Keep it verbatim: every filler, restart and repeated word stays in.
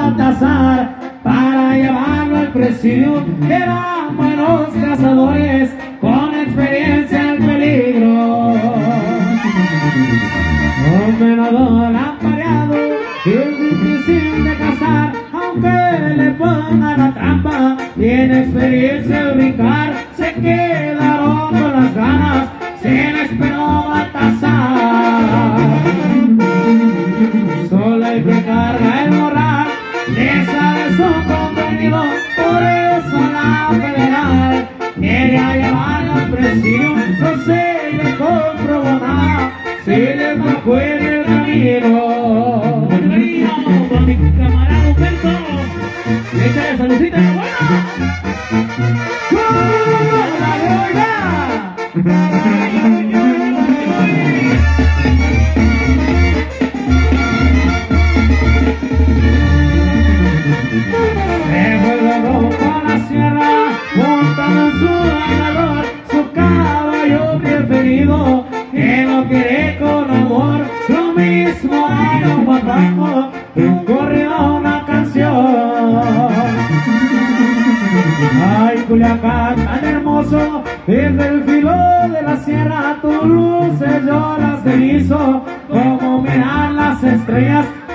Baltasar para llevarlo al presidio. Eran buenos cazadores con experiencia en peligro. Un venador apareado es difícil de cazar, aunque le pongan la trampa. Tiene experiencia de brincar, se quedaron con las ganas, se les esperó Baltasar. Solo hay que cargar el morral, le sabe su contenido, por eso la federal quería llevarlo al presidio. No se le comprobó nada, se le bajó en el camino. Con cariño, con mi camarada Humberto, le echa la saludcita, bueno. Se fue luego con la sierra, montando su ganador, su caballo preferido, que lo quiere con amor. Lo mismo hay un guapango, un corrido, una canción. Ay, Culiacán tan hermoso, desde el filo de la sierra tus luces yo las diviso, como miran las estrellas